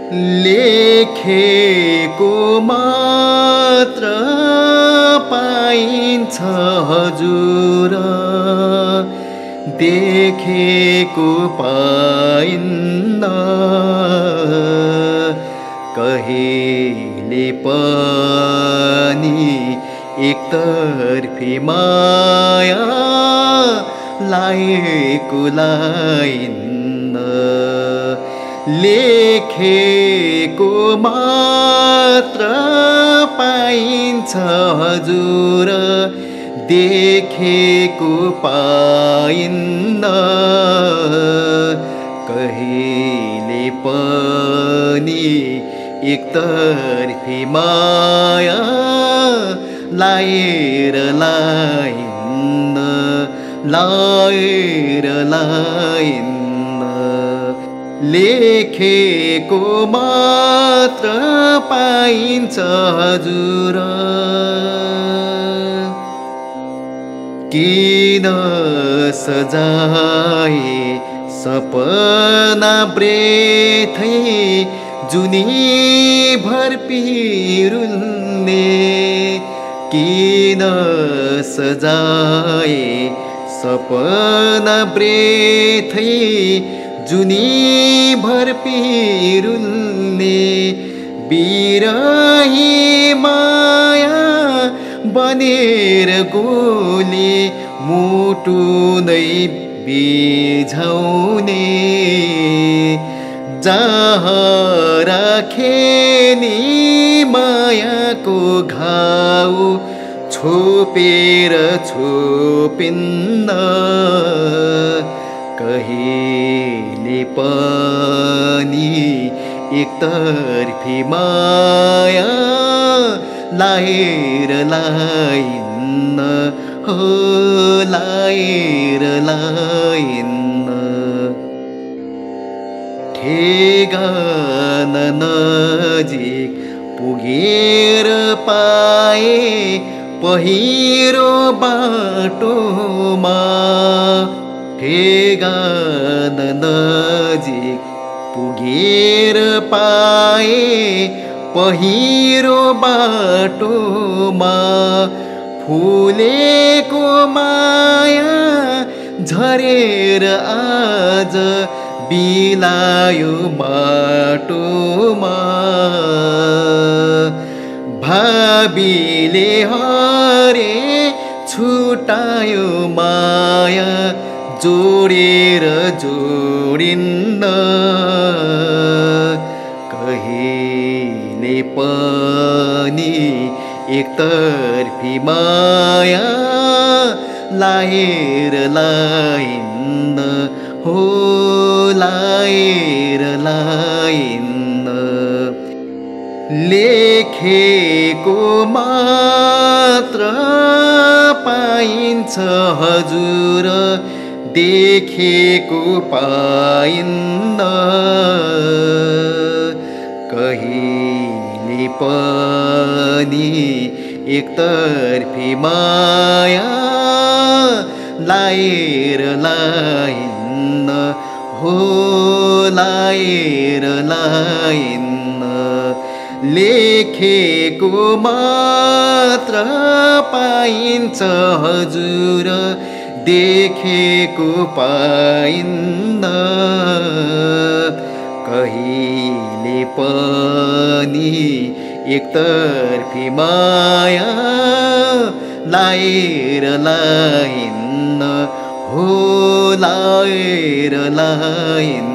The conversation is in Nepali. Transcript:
लेखेको मात्र पाइन्छ हजुर, देखेको पाइन्न। कहिले पनि एकतर्फी माया लाएको लाइन्न। लेखेको मात्र पाइन्छ हजुर, देखेको पाइन्न। कहिले पनि एकतर्फी माया लाएर लाइन्न, लाएर लाइन्न। लेखेको मात्र पाइन्छ हजुर। किन सजाए सपना ब्रेथै जुनीभर पिरुल्ने। किन सजाए सपना ब्रेथै जुनीभर पिरुल्ने। बिरही माया बनेर गोली मुटु नै बिझाउने। जहाँ राखे नि मायाको घाउ छोपेर छोपिन्न। कहिले पनि एकतर्फी माया लाएर लाइन्न, हो लाएर लाइन्न। ठेगाना नजिक पुगेर पाए पहिरो बाटोमा। ठेगाना नजिक पुगेर पाए पहिरो बाटोमा। फुलेको माया झरेर आज बिलायो माटोमा। भाबीले हरे छुटायो माया जोडेर जोडिन्न। कहिले पनि एकतर्फी माया लाएर लाइन्न, हो लाएर लाइन्न। लेखेको मात्र पाइन्छ हजुर, देखेको पाइन्न। कहिले पनि एकतर्फी माया लाएर लाइन्न, हो लाएर लाइन्न। लेखेको मात्र पाइन्छ हजुर, देखेको पाइन्न। कहिले पनि एकतर्फी माया लाएर लाइन्न, हो लाएर लाइन्न।